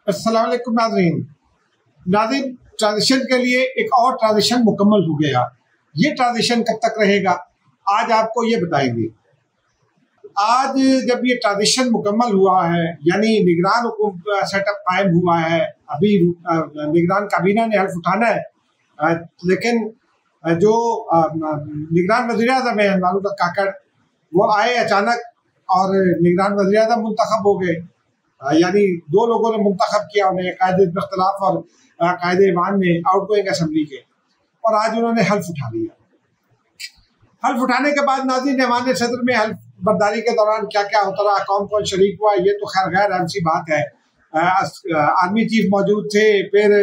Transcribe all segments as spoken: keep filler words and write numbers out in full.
अस्सलाम वालेकुम नाज़रीन। नाज़रीन, ट्रांजिशन के लिए एक और ट्रांजिशन मुकम्मल हो गया। ये ट्रांजिशन कब तक रहेगा, आज आपको ये बताएंगे। आज जब ये ट्रांजिशन मुकम्मल हुआ है, यानी निगरान हुकूमत सेटअप कायम हुआ है, अभी निगरान काबीना ने हल्फ उठाना है, लेकिन जो निगरान वज़ीर-ए-आज़म है मारूफ काकड़, वो आए अचानक और निगरान वज़ीर-ए-आज़म मुंतखब हो गए। यानी दो लोगों ने मुंतखब किया उन्हें, कायदे इख्तिलाफ और कायदे ईवान ने आउटगोइंग असेंबली के, और आज उन्होंने हल्फ उठा लिया। हल्फ उठाने के बाद नाज़रीन, ऐवान सदर में हल्फ बर्दारी के दौरान क्या क्या होता रहा, कौन कौन शरीक हुआ, ये तो खैर गैर अहम सी बात है। आर्मी चीफ मौजूद थे, फिर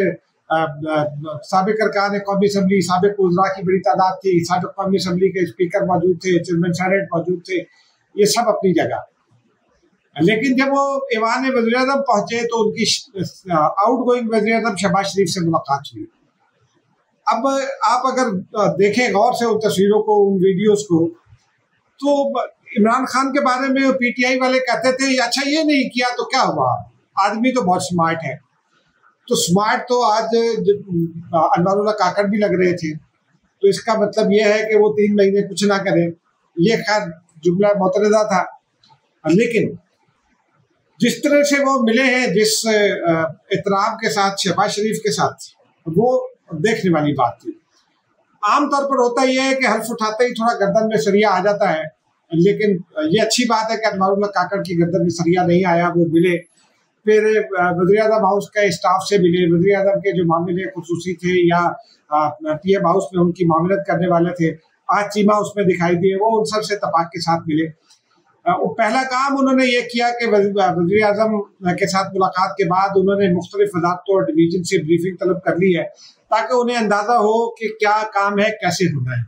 साबिक अरकान कौमी असम्बली, साबिक वज़रा की बड़ी तादाद थी, साबिक कौमी असम्बली के स्पीकर मौजूद थे, चेयरमैन सेनेट मौजूद थे, ये सब अपनी जगह। लेकिन जब वो ऐवान वज़ीर-ए-आज़म पहुंचे तो उनकी आउट गोइंग वज़ीर-ए-आज़म शहबाज शरीफ से मुलाकात हुई। अब आप अगर देखें गौर से उन तस्वीरों को, उन वीडियोस को, तो इमरान खान के बारे में पीटीआई वाले कहते थे अच्छा ये नहीं किया तो क्या हुआ, आदमी तो बहुत स्मार्ट है। तो स्मार्ट तो आज अनवरुल्लाह काकड़ भी लग रहे थे, तो इसका मतलब ये है कि वो तीन महीने कुछ ना करें। ये खैर जुमला मुतरदा था, लेकिन जिस तरह से वो मिले हैं, जिस एहतराम के साथ शहबाज शरीफ के साथ, वो देखने वाली बात थी। आमतौर पर होता यह है कि हल्फ उठाते ही थोड़ा गर्दन में सरिया आ जाता है, लेकिन ये अच्छी बात है कि अनवरुल्लाह काकड़ की गर्दन में सरिया नहीं आया। वो मिले, फिर वज़ीर-ए-आज़म हाउस के स्टाफ से मिले, वज़ीर-ए-आज़म के जो मामले खुसूसी थे या पीएम हाउस में उनकी मामलत करने वाले थे, आज चीमा उसमें दिखाई दिए, वो उन सब से तपाक के साथ मिले। वो पहला काम उन्होंने ये किया कि वज़ीर-ए-आज़म के साथ मुलाकात के बाद उन्होंने मुख्तलिफ वज़ारतों और डिवीजन से ब्रीफिंग तलब कर ली है, ताकि उन्हें अंदाज़ा हो कि क्या काम है, कैसे होना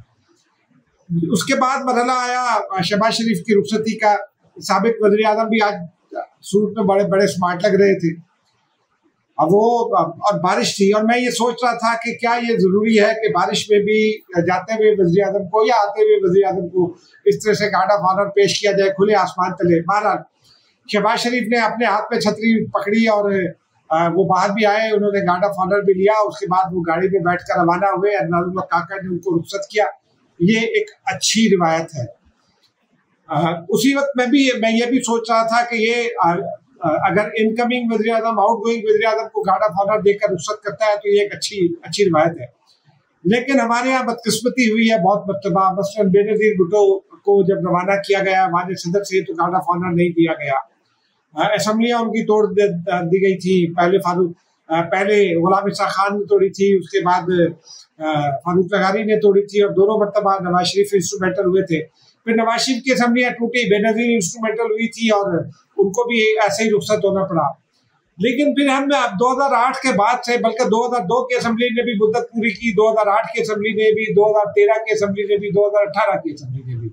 है। उसके बाद मरहला आया शहबाज शरीफ की रुखसती का। साबिक वज़ीर-ए-आज़म भी आज सूट में बड़े बड़े स्मार्ट लग रहे थे। अब वो और बारिश थी, और मैं ये सोच रहा था कि क्या ये ज़रूरी है कि बारिश में भी जाते हुए वज़ीर-ए-आज़म को या आते हुए वज़ीर-ए-आज़म को इस तरह से गार्ड ऑफ ऑनर पेश किया जाए खुले आसमान तले। बहरहाल शहबाज शरीफ ने अपने हाथ में छतरी पकड़ी और वो बाहर भी आए, उन्होंने गार्ड ऑफ ऑनर भी लिया। उसके बाद वो गाड़ी में बैठ कर रवाना हुए। अनवरुल्लाह काकड़ ने उनको रुखसत किया। ये एक अच्छी रिवायत है। आ, उसी वक्त मैं भी मैं ये भी सोच रहा था कि ये आ, आ, अगर इनकमिंग वज़ीर-ए-आज़म आउट गोइंग वज़ीर-ए-आज़म को गार्ड ऑफ ऑनर देकर रुखसत करता है तो ये एक अच्छी अच्छी रिवायत है। लेकिन हमारे यहाँ बदकिस्मती हुई है बहुत मरतबा। मसलन बेनज़ीर भुट्टो को जब रवाना किया गया हमारे सदर से, तो गार्ड ऑफ ऑनर नहीं दिया गया। असम्बलियाँ उनकी तोड़ दी गई थी। पहले फारूक पहले गुलाम इसा खान ने तोड़ी थी, उसके बाद फारूक लगारी ने तोड़ी थी, और दोनों मरतबा नवाज शरीफ इंस्ट्रूमेंटल हुए थे। फिर नवाज शरीफ की असम्बलियाँ टूटी, बेनज़ीर इंस्ट्रूमेंटल हुई थी और उनको भी ऐसे ही रुखसत होना पड़ा। लेकिन फिर हम दो हज़ार आठ के बाद से, बल्कि दो हज़ार दो की असम्बली ने भी मुद्दत पूरी की, दो हज़ार आठ की असम्बली ने भी, दो हज़ार तेरह की असम्बली ने भी, दो हज़ार अठारह की असम्बली ने भी।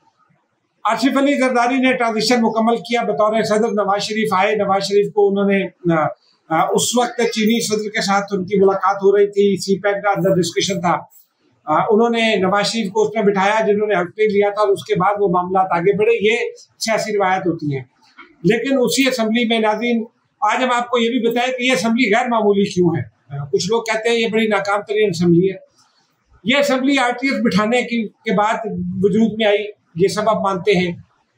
आसिफ अली जरदारी ने ट्रांजिशन मुकम्मल किया बतौर सदर। नवाज शरीफ आए। नवाज शरीफ को उन्होंने आ, आ, उस वक्त चीनी सदर के साथ उनकी मुलाकात हो रही थी, सी पैक का अंदर डिस्कशन था। आ, उन्होंने नवाज शरीफ को उसमें बिठाया जिन्होंने हल्फ नहीं लिया था, और उसके बाद वो मामला आगे बढ़े। ये सियासी रिवायत होती है। लेकिन उसी असम्बली में नाज़रीन, आज हम आपको ये भी बताएं कि ये असम्बली गैर मामूली क्यों है। कुछ लोग कहते हैं ये बड़ी नाकाम तरीन असम्बली है। ये असम्बली आर टी एस बिठाने की के बाद वजूद में आई, ये सब आप मानते हैं।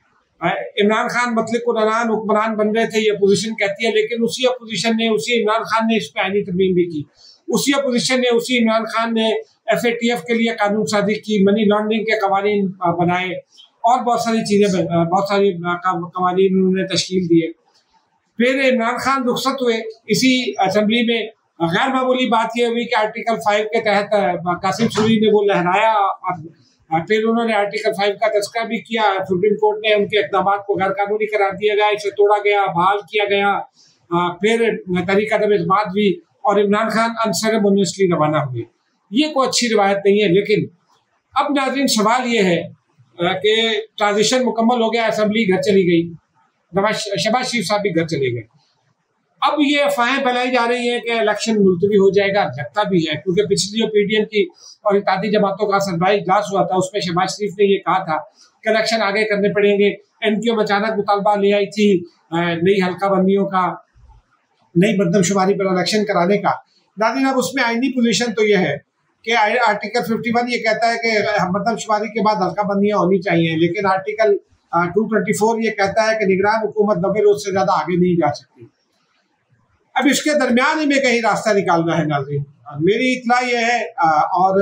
इमरान खान मतलब कुरान हुक्मरान बन रहे थे, ये अपोजिशन कहती है, लेकिन उसी अपोजिशन ने, उसी इमरान खान ने इस पर आईनी तरमीम भी की। उसी अपोजिशन ने, उसी इमरान खान ने एफ ए टी एफ के लिए कानून साजी की, मनी लॉन्ड्रिंग के कवानीन बनाए, और बहुत सारी चीज़ें, बहुत सारी कवानीन उन्होंने तश्कील दिए। फिर इमरान खान रुखसत हुए। इसी असम्बली में गैर मामूली बात यह हुई कि आर्टिकल फाइव के तहत कासिम सूरी ने वो लहराया, और फिर उन्होंने आर्टिकल फाइव का तस्करा भी किया। सुप्रीम कोर्ट ने उनके इक़दाम को गैर कानूनी करार दिया गया, इसे तोड़ा गया, बहाल किया गया। फिर तहरीक अदम इस्बात हुई और इमरान खान अनसेरेमोनियसली रवाना हुए। ये कोई अच्छी रिवायत नहीं है। लेकिन अब नाज़रीन, सवाल ये है कि ट्रांजिशन मुकम्मल हो गया, असम्बली घर चली गई, नवाज शहबाज शरीफ साहब भी घर चले गए। अब ये अफवाहें फैलाई जा रही हैं कि इलेक्शन मुलतवी हो जाएगा। लगता भी है, क्योंकि पिछली जो पीडीएम की और इत्तेहादी जमातों का सरबराही इजलास हुआ था, उसमें शहबाज शरीफ ने ये कहा था कि इलेक्शन आगे करने पड़ेंगे। एनक्यू अचानक मुतालबा ले आई थी नई हल्का बंदियों का, नई मरदमशुमारी पर इलेक्शन कराने का। नाज़रीन, अब उसमें आईनी पोजीशन तो यह है कि आर्टिकल इक्यावन ये कहता है कि मरदमशुमारी के बाद हल्का बंदियाँ होनी चाहिए, लेकिन आर्टिकल दो सौ चौबीस ये कहता है कि निगरान हुकूमत नब्बे रोज से ज्यादा आगे नहीं जा सकती। अब इसके दरमियान ही में कहीं रास्ता निकालना है। नाज़रीन, मेरी इतला ये है और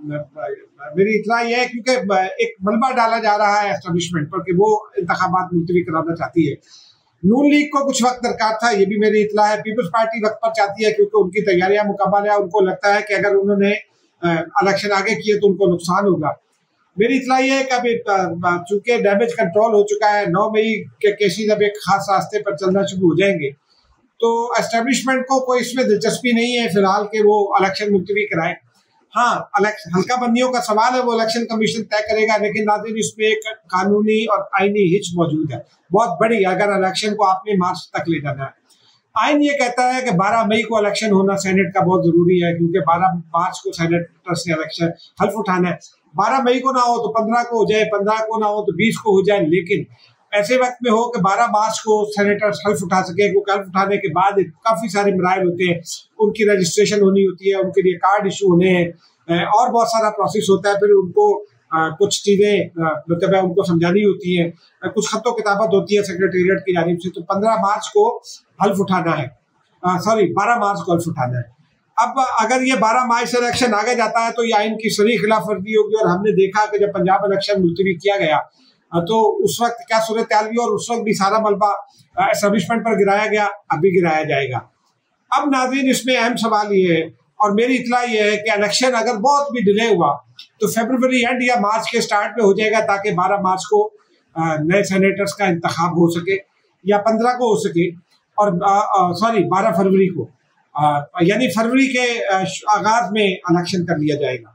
मेरी इतला ये है क्योंकि एक मलबा डाला जा रहा है एस्टेब्लिशमेंट पर कि वो इंतखाबात मुलतवी कराना चाहती है। नून लीग को कुछ वक्त दरकार था, ये भी मेरी इतला है। पीपल्स पार्टी वक्त पर चाहती है क्योंकि उनकी तैयारियां मुकम्मल है। उनको लगता है कि अगर उन्होंने इलेक्शन आगे किए तो उनको नुकसान होगा। मेरी इतला ये है कि अभी चूंकि डैमेज कंट्रोल हो चुका है, नौ मई के केसेज अब एक खास रास्ते पर चलना शुरू हो जाएंगे, तो एस्टेब्लिशमेंट को कोई इसमें दिलचस्पी नहीं है फिलहाल कि वो इलेक्शन मुलतवी कराए। हाँ, हल्का बंदियों का सवाल है, वो इलेक्शन कमीशन तय करेगा, लेकिन नाज़रीन इसमें एक कानूनी और आईनी हिच मौजूद है बहुत बड़ी, अगर इलेक्शन को आपने मार्च तक ले जाना है। आइन ये कहता है कि बारह मई को इलेक्शन होना सेनेट का बहुत जरूरी है, क्योंकि बारह मार्च को सेनेटर से इलेक्शन हल्फ उठाना है। बारह मई को ना हो तो पंद्रह को हो जाए, पंद्रह को ना हो तो बीस को हो जाए, लेकिन ऐसे वक्त में हो कि बारह मार्च को सेनेटर्स हल्फ उठा सके, क्योंकि हल्फ उठाने के बाद काफी सारे मराइल होते हैं, उनकी रजिस्ट्रेशन होनी होती है, उनके लिए कार्ड इशू होने हैं और बहुत सारा प्रोसेस होता है। फिर उनको आ, कुछ चीजें मतलब उनको समझानी होती है, कुछ खत्तो किताबत होती है सेक्रेटेरिएट की जानिब से। तो पंद्रह मार्च को हल्फ उठाना है, सॉरी बारह मार्च को हल्फ उठाना है। अब अगर ये बारह मार्च से इलेक्शन आगे जाता है तो ये आइन की सरी खिलाफ वर्जी होगी। और हमने देखा कि जब पंजाब इलेक्शन मुलतवी किया गया तो उस वक्त क्या सूरत हाल हुई, और उस वक्त भी सारा मलबा एस्टेब्लिशमेंट पर गिराया गया, अभी गिराया जाएगा। अब नाज़रीन इसमें अहम सवाल ये है, और मेरी इतला ये है कि इलेक्शन अगर बहुत भी डिले हुआ तो फरवरी एंड या मार्च के स्टार्ट में हो जाएगा, ताकि बारह मार्च को नए सेनेटर्स का इंतखाब हो सके या पंद्रह को हो सके, और सॉरी बारह फरवरी को, यानी फरवरी के आगाज में इलेक्शन कर लिया जाएगा।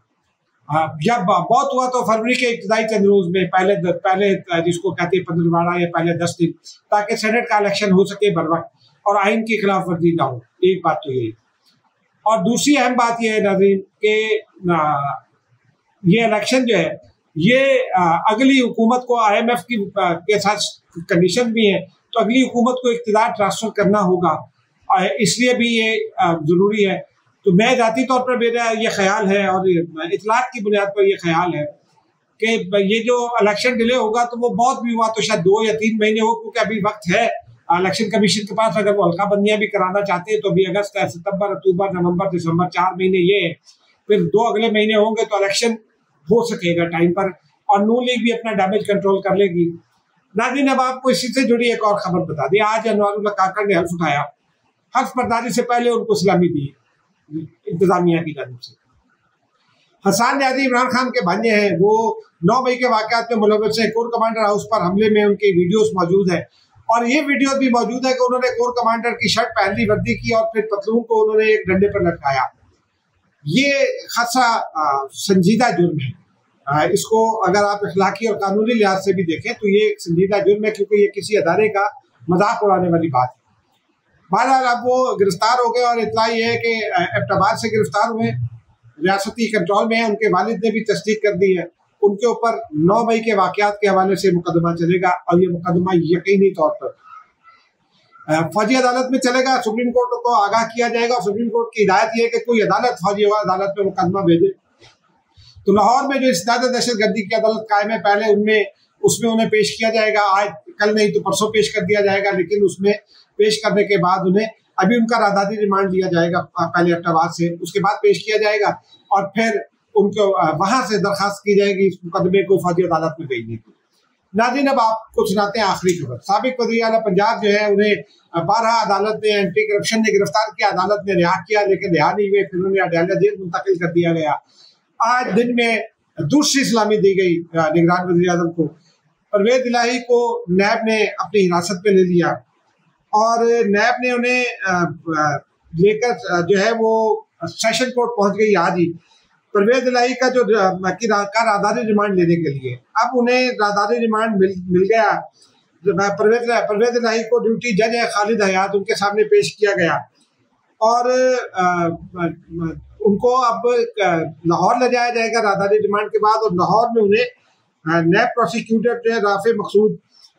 जब बहुत हुआ तो फरवरी के इब्तदाई चंद रोज में पहले पहले जिसको कहते हैं पंद्रहवाड़ा या पहले दस दिन, ताकि सेनेट का इलेक्शन हो सके बर वक्त और आइन की खिलाफ वर्जी ना हो। एक बात तो यही, और दूसरी अहम बात यह है नाज़रीन कि ये इलेक्शन जो है ये अगली हुकूमत को आई एम एफ की के साथ कंडीशन भी है, तो अगली हुकूमत को इक़्तिदार ट्रांसफर करना होगा, इसलिए भी ये जरूरी है। तो मैं जाती तौर पर मेरा ये ख्याल है और इतलाक की बुनियाद पर ये ख्याल है कि ये जो इलेक्शन डिले होगा तो वो बहुत भी हुआ तो शायद दो या तीन महीने हो, क्योंकि अभी वक्त है इलेक्शन कमीशन के पास। अगर वो हल्का बंदियां भी कराना चाहते हैं तो अभी अगस्त है, सितंबर, अक्टूबर, नवंबर, दिसंबर, चार महीने ये है, फिर दो अगले महीने होंगे तो इलेक्शन हो सकेगा टाइम पर, और नून लीग भी अपना डैमेज कंट्रोल कर लेगी। नाज़रीन, अब आपको इसी से जुड़ी एक और खबर बता दी। आज अनवारुल्लाह काकड़ ने हल्फ उठाया, हल्फ बर्दारी से पहले उनको सलामी दी इंतजामिया की जानिब से। हसन न्याजी इमरान खान के भांजे हैं, वो नौ मई के वाकयात में मुलव्वस है। कोर कमांडर हाउस पर हमले में उनकी वीडियोस मौजूद है, और ये वीडियो भी मौजूद है कि उन्होंने कोर कमांडर की शर्ट पहन ली, वर्दी की, और फिर पतलून को उन्होंने एक डंडे पर लटकाया। ये खासा संजीदा जुर्म है। आ, इसको अगर आप अखलाकी और कानूनी लिहाज से भी देखें तो ये एक संजीदा जुर्म है, क्योंकि ये किसी अदारे का मजाक उड़ाने वाली बात है। बहरहाल अब वो गिरफ्तार हो गए, और इतना ये है कि एबटाबाद से गिरफ्तार हुए, रियासती कंट्रोल में है। उनके वालिद ने भी तस्दीक कर दी है, उनके ऊपर नौ मई के वाकयात के हवाले से मुकदमा चलेगा, और ये मुकदमा यकीनी तौर पर फौजी अदालत में चलेगा। सुप्रीम कोर्ट को आगाह किया जाएगा। सुप्रीम कोर्ट की हिदायत ये है कि कोई अदालत फौजी अदालत में मुकदमा भेजे। तो लाहौर में जो इस्ताद दहशत गर्दी की अदालत कायम है, पहले उनमें उसमें उन्हें पेश किया जाएगा, आज कल नहीं तो परसों पेश कर दिया जाएगा, लेकिन उसमें पेश करने के बाद उन्हें अभी उनका रादादी रिमांड लिया जाएगा पहले एबटाबाद से, उसके बाद पेश किया जाएगा, और फिर उनको वहां से दरखास्त की जाएगी इस मुकदमे को फौजी अदालत में भेजने की। नाज़रीन, अब आपको सुनाते हैं आखिरी खबर। साबिक वज़ीर आला पंजाब जो है, उन्हें बारह अदालत ने एंटी करप्शन ने गिरफ्तार किया, अदालत ने रिहा किया, लेकिन रिहा नहीं हुए, फिर उन्हें अडालत जेल मुंतकिल कर दिया गया। आज दिन में दूसरी सलामी दी गई निगरान वज़ीर आज़म को। परवेज़ इलाही को नैब ने अपनी हिरासत में ले लिया, और नैब ने उन्हें लेकर जो है वो सेशन कोर्ट पहुंच गई आज ही, परवेज़ इलाही का जो का रादारी रिमांड लेने के लिए। अब उन्हें रादारी रिमांड मिल मिल गया। परवेज़ परवेज़ इलाही को ड्यूटी जज है खालिद हयात, उनके सामने पेश किया गया, और आ, आ, उनको अब लाहौर ले जाया जाएगा रादारी रिमांड के बाद, और लाहौर में उन्हें नैब प्रोसिक्यूटर जो है राफे मकसूद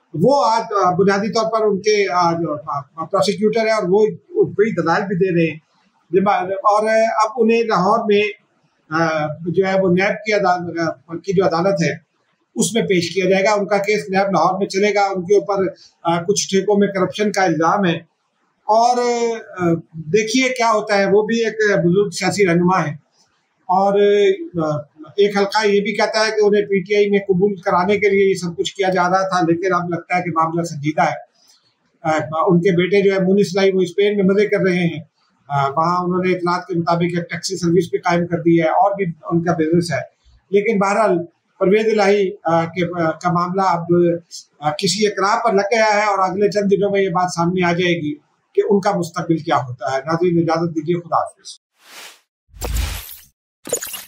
वो आज बुनियादी तौर पर उनके प्रोसिक्यूटर है और वो बड़ी दलाल भी दे रहे हैं। और अब उन्हें लाहौर में जो है वो नैब की अदालत की जो अदालत है उसमें पेश किया जाएगा। उनका केस नैब लाहौर में चलेगा। उनके ऊपर कुछ ठेकों में करप्शन का इल्ज़ाम है और देखिए क्या होता है। वो भी एक बुजुर्ग सियासी रहनुमा है और एक हल्का ये भी कहता है कि उन्हें पीटीआई में कबूल कराने के लिए ये सब कुछ किया जा रहा था, लेकिन अब लगता है कि मामला संजीदा है। उनके बेटे जो है मुनिस लाई वो स्पेन में मजे कर रहे हैं। वहाँ उन्होंने इतलात के मुताबिक एक टैक्सी सर्विस भी कायम कर दी है और भी उनका बिजनेस है। लेकिन बहरहाल परवेज इलाही के का मामला अब किसी इकरार पर लग गया है और अगले चंद दिनों में ये बात सामने आ जाएगी कि उनका मुस्तकबिल क्या होता है। नाज़रीन, इजाजत दीजिए, खुदा हाफिज़।